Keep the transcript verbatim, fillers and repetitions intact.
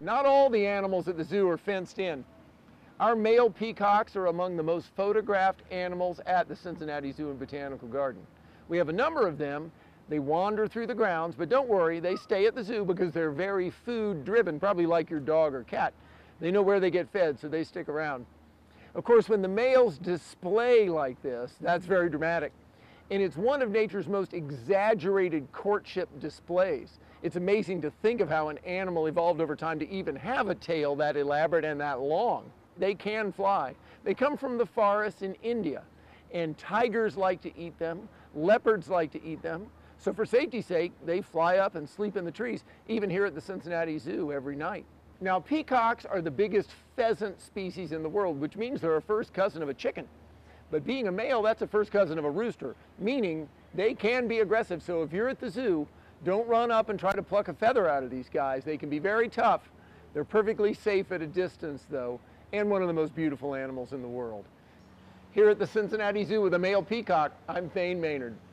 Not all the animals at the zoo are fenced in. Our male peacocks are among the most photographed animals at the Cincinnati Zoo and Botanical Garden. We have a number of them. They wander through the grounds, but don't worry, they stay at the zoo because they're very food driven, probably like your dog or cat. They know where they get fed, so they stick around. Of course, when the males display like this, that's very dramatic. And it's one of nature's most exaggerated courtship displays. It's amazing to think of how an animal evolved over time to even have a tail that elaborate and that long. They can fly. They come from the forests in India, and tigers like to eat them, leopards like to eat them. So for safety's sake, they fly up and sleep in the trees, even here at the Cincinnati Zoo every night. Now, peacocks are the biggest pheasant species in the world, which means they're a first cousin of a chicken. But being a male, that's a first cousin of a rooster, meaning they can be aggressive. So if you're at the zoo, don't run up and try to pluck a feather out of these guys. They can be very tough. They're perfectly safe at a distance, though, and one of the most beautiful animals in the world. Here at the Cincinnati Zoo with a male peacock, I'm Thane Maynard.